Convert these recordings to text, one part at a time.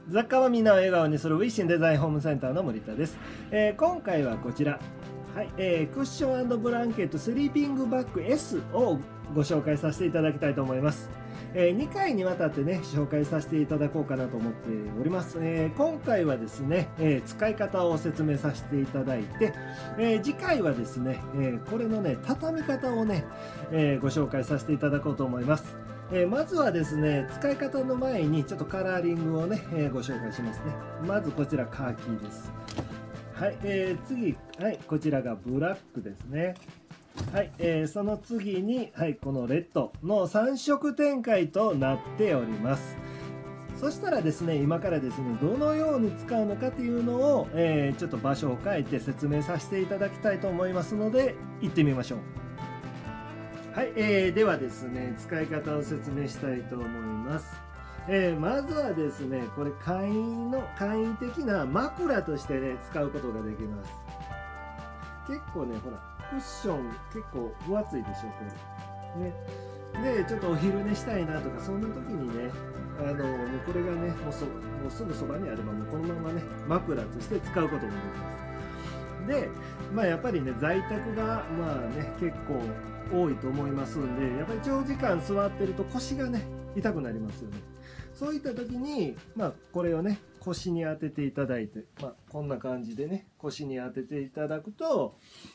雑貨はみんなを笑顔にするウィッシンデザインホームセンターの森田です。今回はこちら、はい、クッション&ブランケットスリーピングバッグ S をご紹介させていただきたいと思います。2回にわたってね紹介させていただこうかなと思っております。今回はですね、使い方を説明させていただいて、次回はですね、これのね畳み方をね、ご紹介させていただこうと思います。まずはですね、使い方の前にちょっとカラーリングをね、ご紹介しますね。まずこちらカーキです。はい、次、はい、こちらがブラックですね。はい、その次に、はい、このレッドの3色展開となっております。そしたらですね、今からですね、どのように使うのかっていうのを、ちょっと場所を変えて説明させていただきたいと思いますので、行ってみましょう。はい、ではですね、使い方を説明したいと思います。まずはですね、これ簡易的な枕としてね、使うことができます。結構ね、ほら、クッション結構分厚いでしょ、これ。ね。で、ちょっとお昼寝したいなとか、そんな時にね、もうこれがね、もうすぐそばにあれば、もうこのままね、枕として使うこともできます。で、まあやっぱりね、在宅が、まあね、結構多いと思いますんで、やっぱり長時間座ってると腰がね、痛くなりますよね。そういった時に、まあこれをね、腰に当てていただいて、まあこんな感じでね、腰に当てていただくと、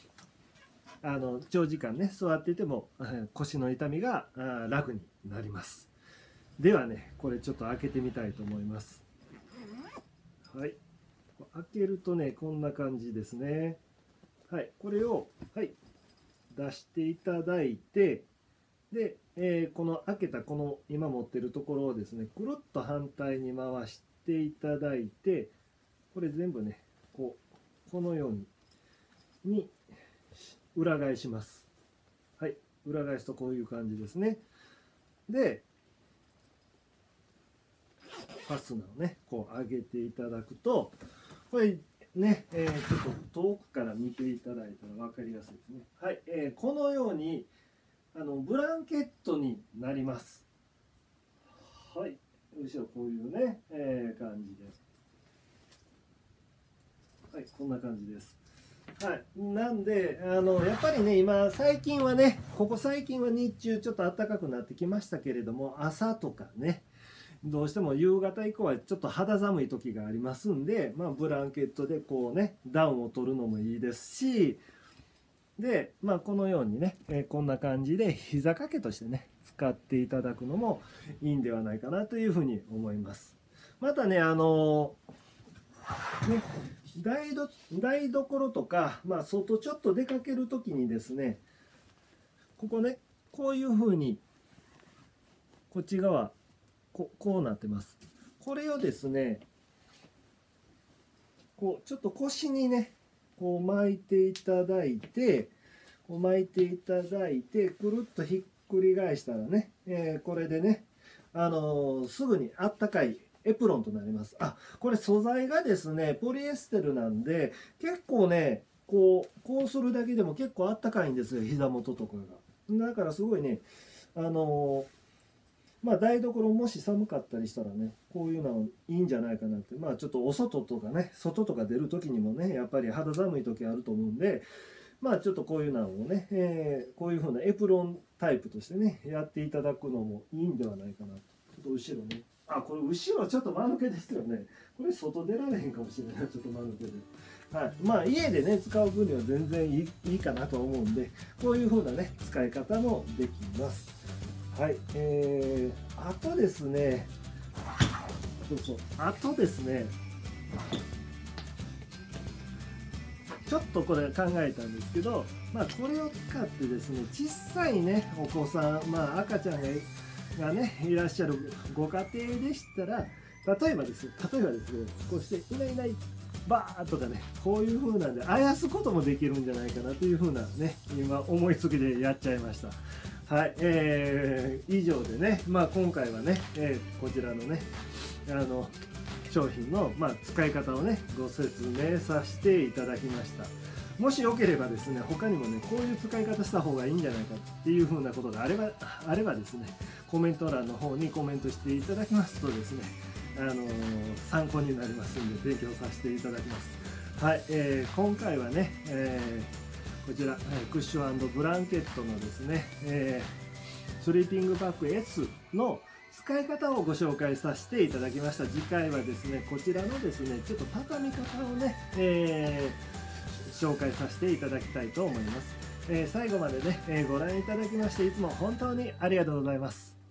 長時間ね座っていても腰の痛みが楽になります。ではね、これちょっと開けてみたいと思います。はい、開けるとねこんな感じですね。はい、これを、はい、出していただいて、で、この開けたこの今持ってるところをですねくるっと反対に回していただいて、これ全部ねこのように裏返します。はい、裏返すとこういう感じですね。で、ファスナーをね、こう上げていただくと、これね、ちょっと遠くから見ていただいたら分かりやすいですね。はい、このようにブランケットになります。はい、後ろこういうね、感じで。はい、こんな感じです。はい、なんでやっぱりね今最近はねここ最近は日中ちょっと暖かくなってきましたけれども、朝とかねどうしても夕方以降はちょっと肌寒い時がありますんで、まあ、ブランケットでこうねダウンを取るのもいいですし、で、まあ、このようにね、こんな感じで膝掛けとしてね使っていただくのもいいんではないかなというふうに思います。またね台所とか、まあ、外ちょっと出かける時にですね、ここねこういうふうにこっち側こうなってます。これをですねこうちょっと腰にねこう巻いていただいてくるっとひっくり返したらね、これでねすぐにあったかいエプロンとなります。あ、これ素材がですねポリエステルなんで結構ねこうするだけでも結構あったかいんですよ、膝元とかが。だからすごいねまあ台所もし寒かったりしたらねこういうのいいんじゃないかなって。まあちょっとお外とかね外とか出る時にもねやっぱり肌寒い時あると思うんで、まあちょっとこういうのをね、こういう風なエプロンタイプとしてねやっていただくのもいいんではないかなと。ちょっと後ろね、あ、これ後ろちょっと間抜けですよね。これ外出られへんかもしれない、ちょっと間抜けで。はい、まあ家でね使う分には全然いいかなと思うんで、こういう風なね使い方もできます。はい、あとですね、あとですね、ちょっとこれ考えたんですけど、まあこれを使ってですね、小さいねお子さん、まあ赤ちゃんがねいらっしゃるご家庭でしたら、例えばですね、こうしていないいないバーとかね、こういう風なんであやすこともできるんじゃないかなという風なね、今思いつきでやっちゃいました。はい、以上でね、まあ今回はね、こちらのね商品の、まあ、使い方をねご説明させていただきました。もしよければですね他にもねこういう使い方した方がいいんじゃないかっていうふうなことがあればですねコメント欄の方にコメントしていただきますとですね、 参考になりますんで勉強させていただきます。はい、今回はね、こちら、クッション&ブランケットのですね、スリーピングバッグ S の使い方をご紹介させていただきました。次回はですね、こちらのですね、ちょっと畳み方をね、紹介させていただきたいと思います。最後までね、ご覧いただきましていつも本当にありがとうございます。